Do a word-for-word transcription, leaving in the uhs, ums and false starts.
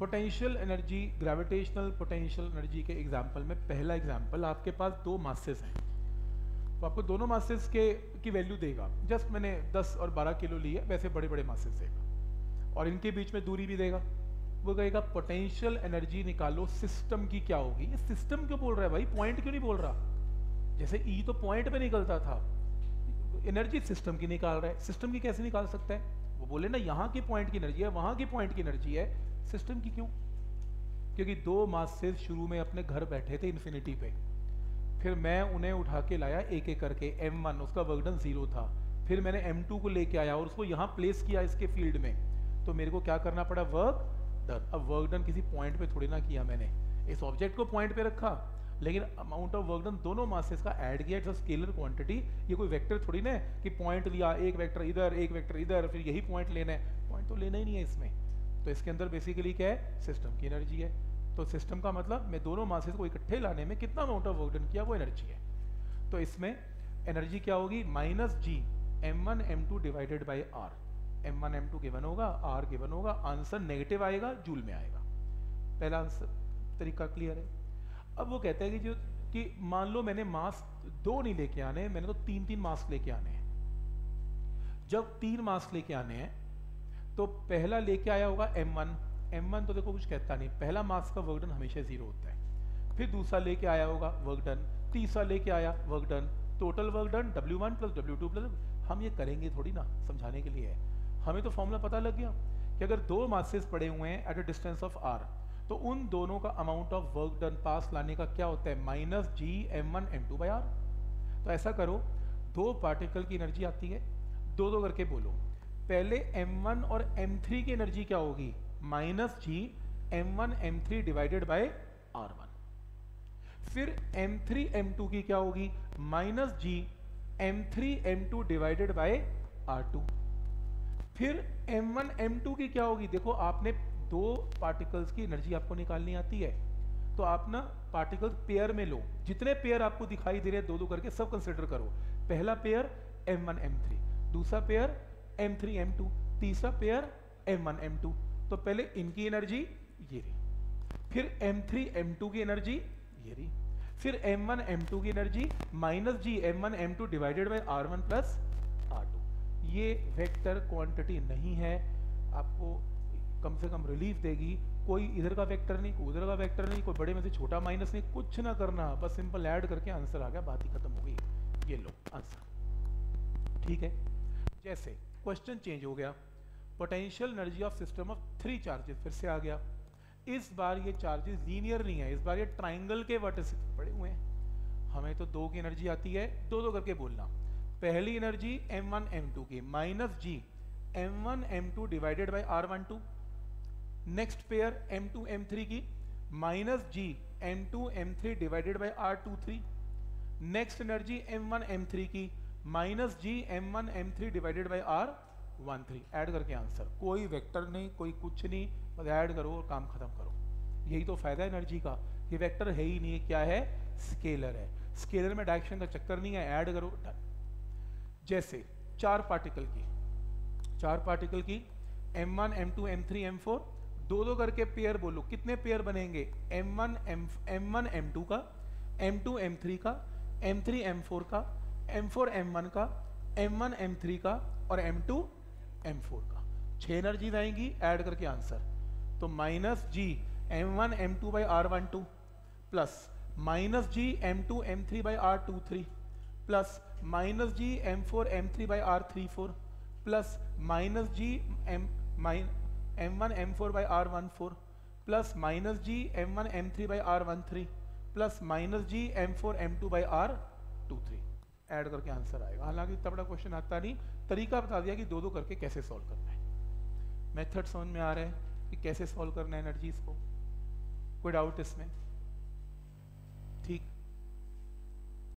Potential energy, gravitational potential energy के example में पहला एग्जाम्पल, आपके पास दो मासेस हैं, तो आपको दोनों मासेस के की वैल्यू देगा। जस्ट मैंने दस और बारह किलो लिए, वैसे बड़े बड़े मासेस देगा, और इनके बीच में दूरी भी देगा। वो कहेगा पोटेंशियल एनर्जी निकालो सिस्टम की क्या होगी। ये सिस्टम क्यों बोल रहा है भाई, पॉइंट क्यों नहीं बोल रहा? जैसे ई तो पॉइंट पे निकलता था, एनर्जी सिस्टम की निकाल रहा है। सिस्टम की कैसे निकाल सकता है? वो बोले ना यहाँ की पॉइंट की एनर्जी है, वहाँ की पॉइंट की एनर्जी है, सिस्टम की क्यों? क्योंकि दो मासेस शुरू में अपने घर बैठे थे इन्फिनिटी पे, फिर मैं उन्हें उठा के लाया एक एक करके। एम वन उसका वर्क डन जीरो था, फिर मैंने एम टू को लेके आया और उसको यहाँ प्लेस किया इसके फील्ड में, तो मेरे को क्या करना पड़ा? Work done. अब वर्क डन किसी पॉइंट पे थोड़ी ना किया मैंने, इस ऑब्जेक्ट को पॉइंट पे रखा, लेकिन अमाउंट ऑफ वर्क डन दोनों मासेस का ऐड किया। इट्स स्केलर क्वांटिटी, ये कोई वेक्टर थोड़ी ना है कि पॉइंट लिया, एक वेक्टर इधर एक वेक्टर इधर, फिर यही पॉइंट लेना है। पॉइंट तो लेना ही नहीं है इसमें। तो इसके अंदर बेसिकली क्या है? सिस्टम की एनर्जी है। तो सिस्टम का मतलब मैं दोनों मासेस को इकट्ठे लाने में कितना अमाउंट ऑफ वर्क डन किया, वो एनर्जी है। तो इसमें एनर्जी क्या होगी? Minus G M one M two divided by R. M one M two given होगा, आर गिवन होगा, आंसर नेगेटिव आएगा, जूल में आएगा। पहला आंसर तरीका क्लियर है। अब वो कहता है कि जो कि मान लो मैंने मास्क दो नहीं लेके आने, मैंने तो तीन तीन मास्क लेके आने हैं। जब तीन मास्क लेके आने हैं तो पहला लेके आया होगा एम वन। एम वन तो देखो कुछ कहता नहीं, पहला मास्क का वर्क डन हमेशा जीरो होता है। फिर दूसरा लेके आया होगा वर्क डन, तीसरा लेके आया work done, total work done W one plus W two plus. हम ये करेंगे थोड़ी ना, समझाने के लिए है। हमें तो फॉर्मूला पता लग गया कि अगर दो मासेस पड़े हुए हैं at a distance of R, तो उन दोनों का अमाउंट ऑफ वर्क डन पास लाने का क्या होता है? Minus G M one M two by R. तो ऐसा करो, दो पार्टिकल की एनर्जी आती है, दो दो करके बोलो। पहले एम वन और एम थ्री की एनर्जी क्या होगी? Minus G M one M three divided by R one. फिर एम थ्री एम टू की क्या होगी? Minus G M three M two divided by R two. फिर एम वन एम टू की क्या होगी? देखो आपने दो पार्टिकल्स की एनर्जी आपको निकालनी आती है, तो आप ना पार्टिकल्स पेयर में लो। जितने पेयर आपको दिखाई दे रहे हैं दो दो करके सब कंसिडर करो। पहला pair M one M three, दूसरा pair M three M two, तीसरा pair M one M two. तो पहले इनकी एनर्जी ये रही, फिर एम थ्री एम टू की एनर्जी ये रही, फिर एम वन एम टू की energy minus G M one M two divided by R one plus R two. ये वेक्टर क्वांटिटी नहीं है, आपको कम से कम रिलीफ देगी। कोई इधर का वेक्टर नहीं, कोई उधर का वेक्टर नहीं, कोई बड़े में से छोटा माइनस नहीं, कुछ ना करना, बस सिंपल ऐड करके आंसर आ गया, बात ही खत्म हो गई। ये लो आंसर, ठीक है। जैसे क्वेश्चन चेंज हो गया, potential energy of system of three charges फिर से आ गया। इस बार ये चार्जेस लीनियर नहीं है, इस बार ये ट्राइंगल के वर्टिसेस पड़े हुए हैं। हमें तो दो की एनर्जी आती है, दो दो करके बोलना। पहली energy M one M two की minus G M one M two divided by R one two. Next pair M two M three की minus G M two M three divided by R two three. Next energy M one M three की minus G M one M three divided by R one three. Add करके answer, कोई vector नहीं, कोई कुछ नहीं, बस add करो और काम खत्म करो। यही तो फायदा है एनर्जी का, कि वेक्टर है ही नहीं, क्या है? स्केलर है। स्केलर में डायरेक्शन का चक्कर नहीं है, ऐड करो डन। जैसे चार पार्टिकल की चार पार्टिकल की M one M two M three M four, दो दो करके पेयर बोलो। कितने पेयर बनेंगे? M one M M one M two का, एम टू एम थ्री का, एम थ्री एम फोर का, एम फोर एम वन का, एम वन एम थ्री का और एम टू एम फोर का। छह एनर्जीज आएंगी, ऐड करके आंसर। तो minus G M one M two by R one two plus minus G M two M three by R two three plus minus G M four M three by R three four plus minus G M mine M one M four by R one four plus minus G M one M three by R one three plus minus G M four M two by R two three. Add करके answer आएगा। हालांकि इतना बड़ा question आता नहीं, तरीका बता दिया कि दो दो करके कैसे सॉल्व करना है। मेथड समझ में आ रहा है कि कैसे सॉल्व करना है एनर्जीज को? कोई डाउट इसमें?